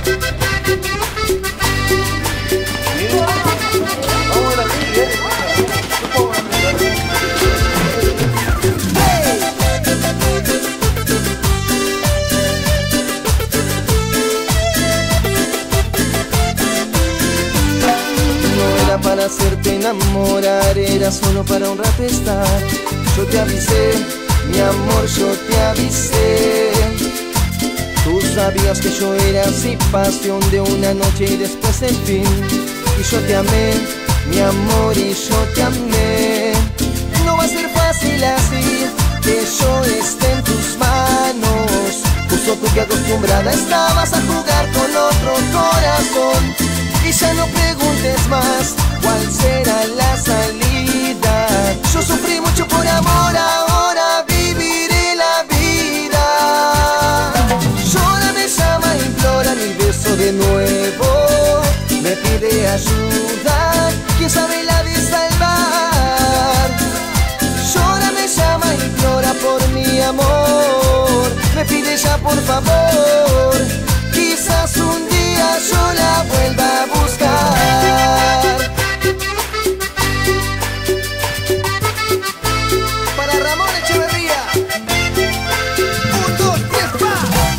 Para hacerte enamorar, era solo para un rato estar. Yo te avisé, mi amor, yo te avisé. Tú sabías que yo era así, pasión de una noche y después el fin. Y yo te amé, mi amor, y yo te amé. No va a ser fácil así, que yo esté en tus manos. Justo tú que acostumbrada estabas a jugar con otro corazón. Y ya no preguntes más cuál será la salida. Yo sufrí mucho por amor, ahora viviré la vida. Llora, me llama, implora mi beso de nuevo. Me pide ayuda, quién sabe la de salvar. Llora, me llama, implora por mi amor. Me pide ya por favor, quizás un día yo la vuelva a buscar. Para Ramón Echeverría. 1, 2, 3, ¡pa!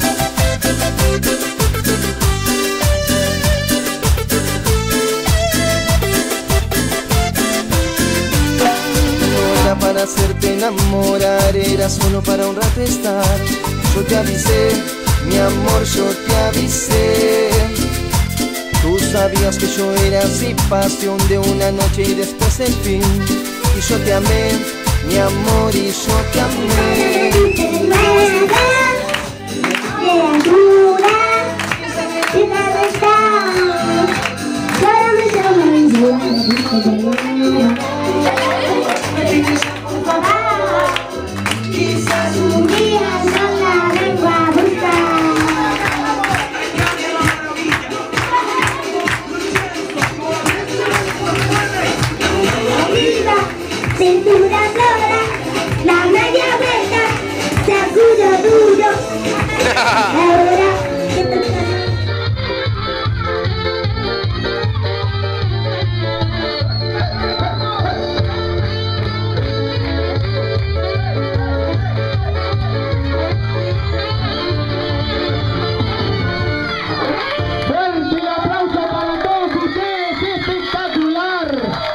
No era para hacerte enamorar, era solo para un rato estar. Yo te avisé, mi amor, yo te avisé. Tú sabías que yo era así, pasión de una noche y después el fin. Y yo te amé, mi amor, y yo te amé. Quizás un día yo la vengo a buscar. Cintura sola, la media vuelta, sacudo duro. Ahora fuerte el aplauso para todos ustedes, espectacular.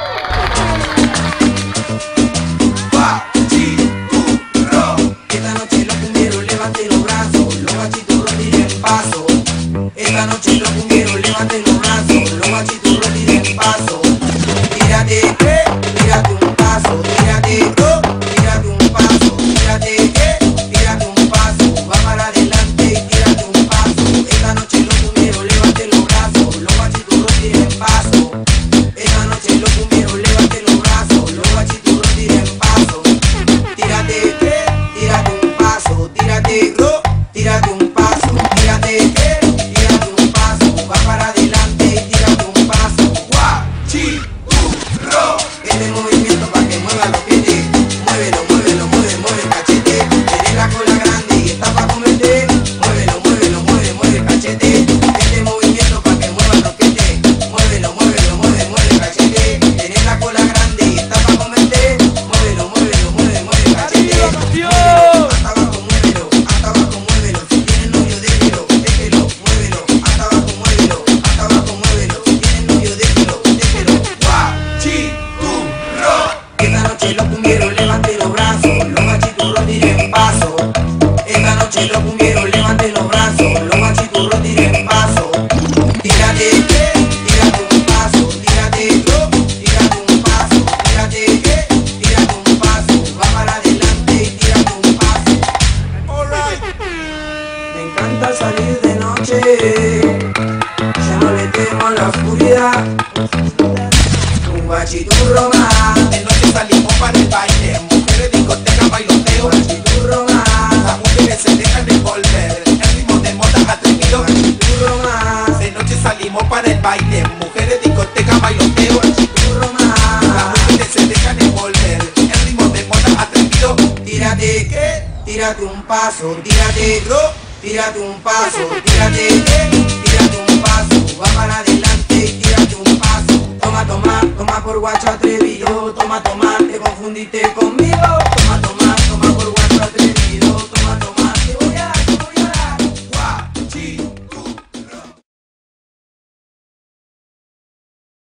Esta noche los cumbieros levanten los brazos, los bachitos tiren paso. Esta noche los cumbieros levanten los brazos, los bachitos tiren paso. Tírate, tírate un paso, tírate, tírate un paso, tírate, tírate un paso, va para adelante y tírate un paso. Esta noche los cumbieros levanten los brazos, los bachitos tiren paso. Esta noche los cumbieros levanten los brazos, los bachitos tiren paso. Tírate, tírate un paso, tírate, tírate un paso, tírate, tírate un paso, va para adelante y tírate un paso. Guachicurro. Este movimiento para que mueva los pies, muévelo, muévelo, mueve, mueve el cachete. Tenés la cola grande y está para comerte, muévelo, muévelo, mueve, mueve el cachete. Este movimiento para que mueva los pies, muévelo, muévelo, mueve, mueve el cachete. Tenés la cola grande y está para comerte, muévelo, muévelo, mueve, mueve el cachete. Hasta abajo, muévelo, hasta abajo, muévelo. Si tienes novio, déjelo, déjelo, muévelo. Hasta abajo, muévelo, hasta abajo, muévelo. Si tienes novio, déjelo, déjelo. Guachicurro. Esta noche los cumbieros levanten los brazos, los bachiturros tiren paso. Esta noche los cumbieros levanten los brazos, los bachiturros tiren paso. Tírate, tírate un paso, tírate, tírate un paso, tírate, tírate un paso, va para adelante y tírate un paso. Me encanta salir de noche, ya no le temo a la oscuridad. Un bachiturro más, de noche salimos para el baile, mujeres, discoteca, bailoteo, bachiturro más. Las mujeres se dejan de envolver, el ritmo de moda atrevido, bachiturro más. De noche salimos para el baile, mujeres, discoteca, bailoteo, bachiturro más. Las mujeres se dejan de envolver, el ritmo de moda atrevido. Tírate, tírate un paso, tírate, tírate un paso, tírate un paso, va para adelante y tírate un paso. Toma, toma, toma por guacho atrevido, toma, toma, te confundiste conmigo.